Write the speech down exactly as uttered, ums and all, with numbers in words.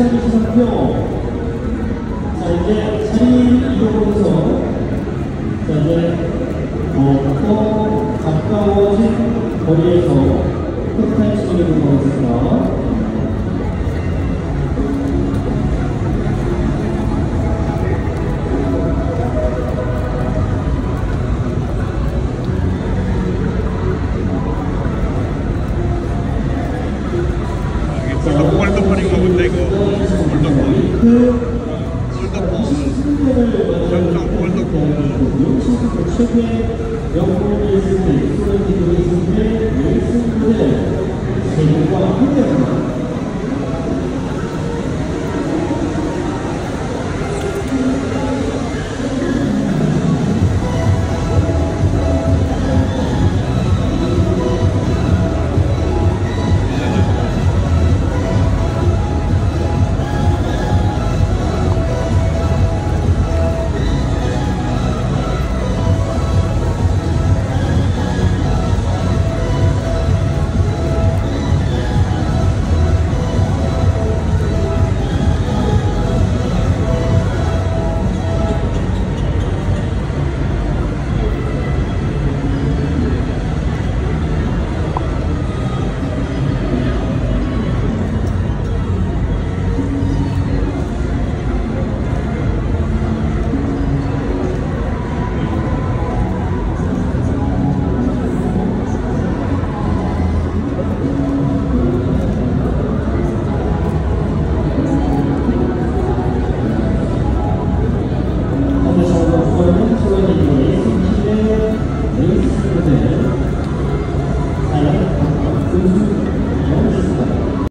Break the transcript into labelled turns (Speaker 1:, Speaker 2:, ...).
Speaker 1: 시작이 시작해요. 자, 이제 자리 이동해서 자, 이제 어, 더 가까워진 거리에서 포토타임 찍으려고 하겠습니다.
Speaker 2: 폴더폰인 거군데 이거 폴더폰 폴더폰 전통 폴더폰
Speaker 1: 최대 영국에 있을 때 스튜던트들이 있을 때 레이스 모델 제공과 함께합니다.